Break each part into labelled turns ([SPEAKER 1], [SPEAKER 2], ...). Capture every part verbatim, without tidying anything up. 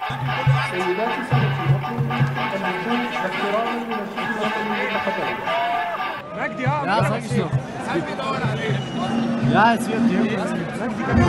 [SPEAKER 1] سيداتي سادتي أطلب الوقوف احتراما للشيخ الوطني المحترم.
[SPEAKER 2] مجدي اه يا صاحبي حد يدور عليه
[SPEAKER 3] يا سيدي
[SPEAKER 2] مجدي كان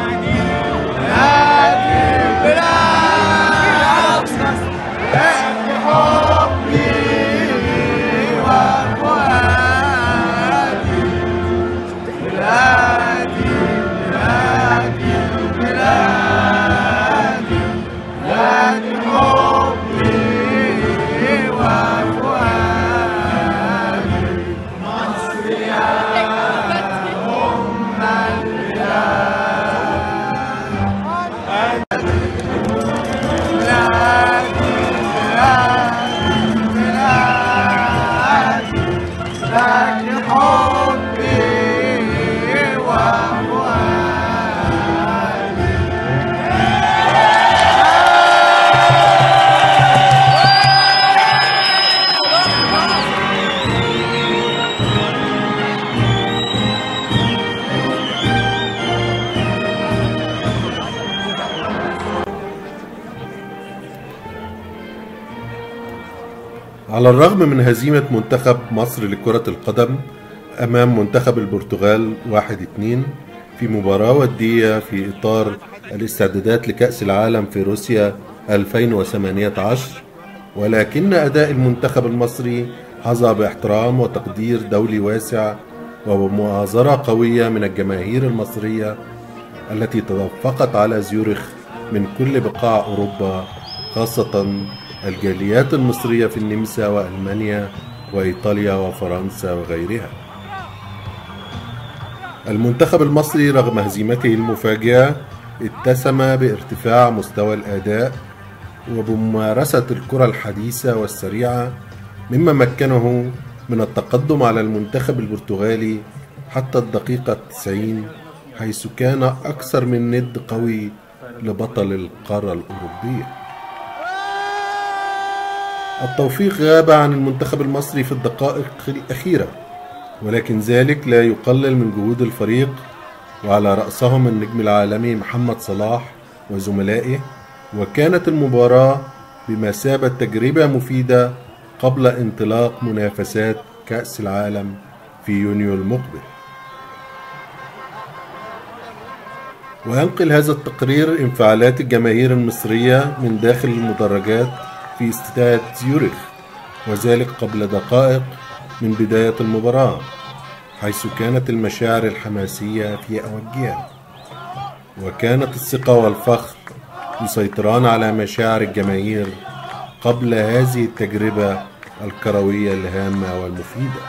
[SPEAKER 4] على الرغم من هزيمة منتخب مصر لكرة القدم أمام منتخب البرتغال واحد اتنين في مباراة ودية في إطار الاستعدادات لكأس العالم في روسيا ألفين وثمانية عشر، ولكن أداء المنتخب المصري حظى باحترام وتقدير دولي واسع وبمؤازرة قوية من الجماهير المصرية التي تدفقت على زيورخ من كل بقاع أوروبا، خاصة الجاليات المصرية في النمسا وألمانيا وإيطاليا وفرنسا وغيرها. المنتخب المصري رغم هزيمته المفاجئة اتسم بارتفاع مستوى الأداء وبممارسة الكرة الحديثة والسريعة، مما مكنه من التقدم على المنتخب البرتغالي حتى الدقيقة التسعين، حيث كان أكثر من ند قوي لبطل القارة الأوروبية. التوفيق غاب عن المنتخب المصري في الدقائق الأخيرة، ولكن ذلك لا يقلل من جهود الفريق، وعلى رأسهم النجم العالمي محمد صلاح وزملائه. وكانت المباراة بمثابة تجربة مفيدة قبل انطلاق منافسات كأس العالم في يونيو المقبل. وينقل هذا التقرير انفعالات الجماهير المصرية من داخل المدرجات في استاد زيورخ، وذلك قبل دقائق من بداية المباراة، حيث كانت المشاعر الحماسية في أوجها، وكانت الثقة والفخر يسيطران على مشاعر الجماهير قبل هذه التجربة الكروية الهامة والمفيدة.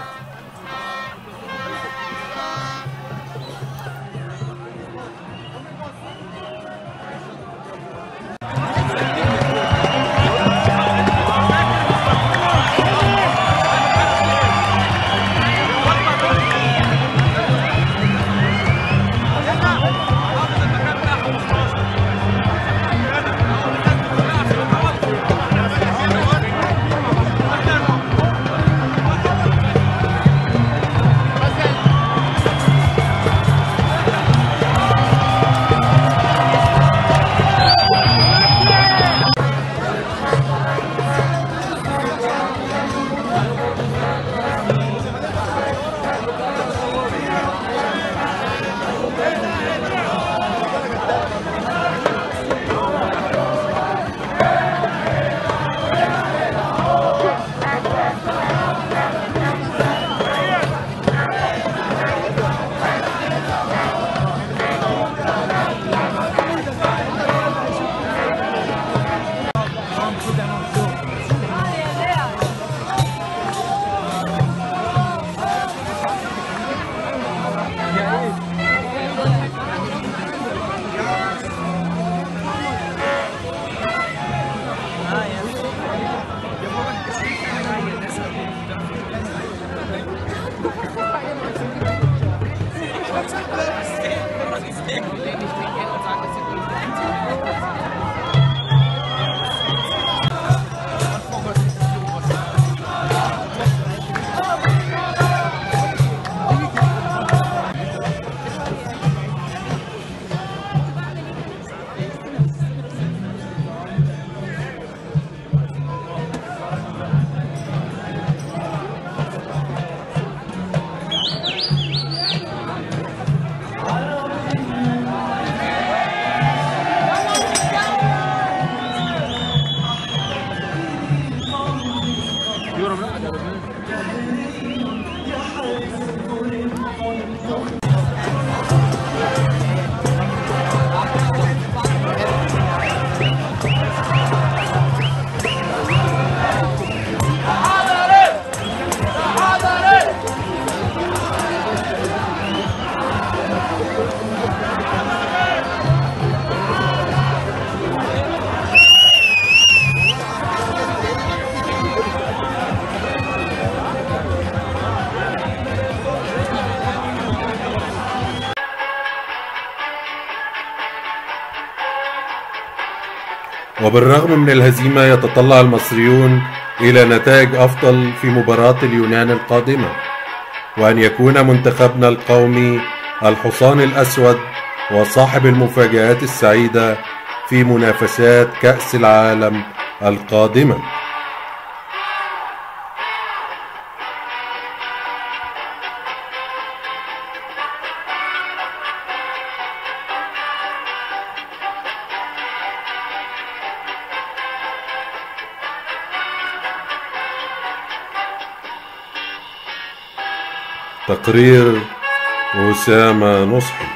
[SPEAKER 4] وبالرغم من الهزيمة يتطلع المصريون إلى نتائج أفضل في مباراة اليونان القادمة، وأن يكون منتخبنا القومي الحصان الأسود وصاحب المفاجآت السعيدة في منافسات كأس العالم القادمة. تقرير أسامة نصحي.